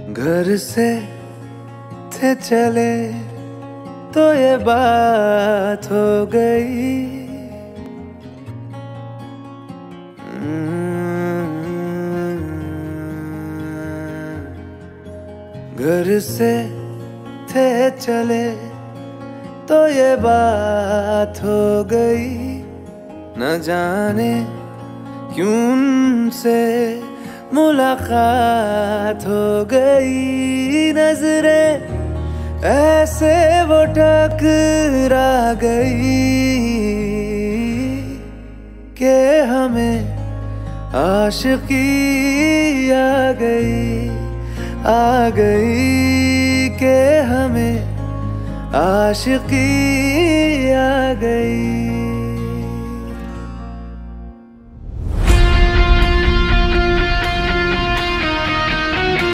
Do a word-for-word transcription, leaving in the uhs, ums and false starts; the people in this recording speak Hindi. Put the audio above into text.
घर से थे चले तो ये बात हो गई। घर से थे चले तो ये बात हो गई। न जाने क्यों उनसे मुलाकात हो गई। नजरें ऐसे वो टकरा गई कि हमें आशिकी आ गई, आ गई कि हमें आशिकी आ गई।